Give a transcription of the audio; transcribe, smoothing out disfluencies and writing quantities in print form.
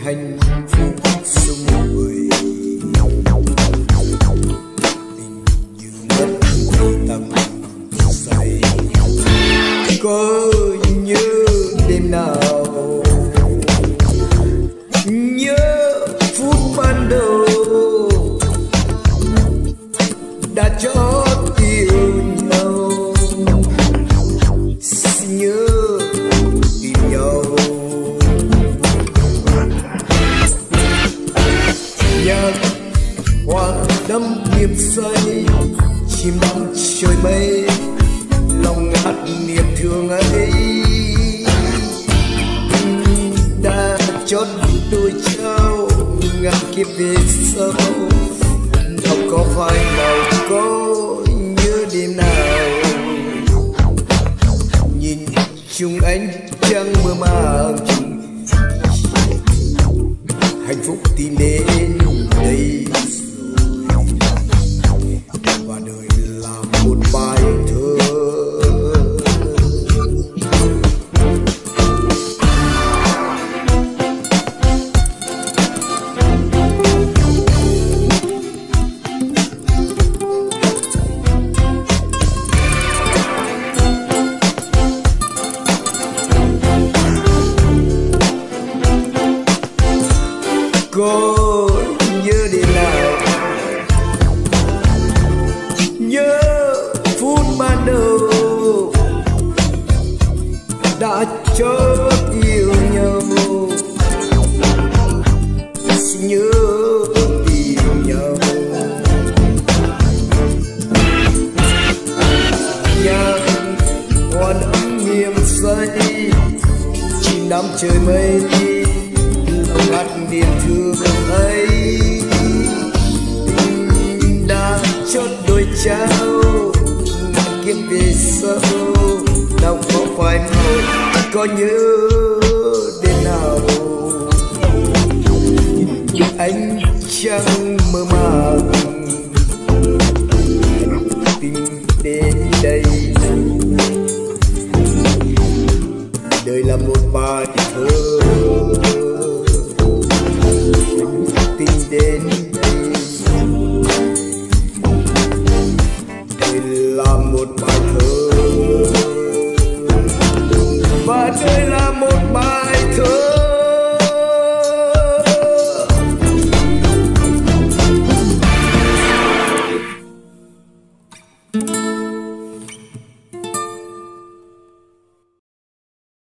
hạnh phúc sum vầy, tình như mất tầm say. Có nhớ đêm nào, nhớ phút ban đầu đã chót yêu nhau, nhớ tìm nhau. Nhạc hoa đắm niềm say, chim đắm trời mây, lòng ngát niềm thương ấy. Đã chót đôi trao ngàn kiếp về sau, đâu có phải nào có nhớ đêm nào. Nhìn chung ánh trăng mơ màng, hạnh phúc tìm đến đây rồi, và đời là một bài thơ. Có nhớ đêm nào, nhớ phút ban đầu đã chót yêu nhau, nhớ tìm nhau. Nhạc hoa đắm niềm say, chim đắm trời mây, lòng ngát niềm thương ấy. Tình đã chót đôi trao ngàn kiếp về sau, đâu có phải nào có nhớ đêm nào. Nhìn ánh trăng mơ màng, tình đến đây. Đời là một bài thơ.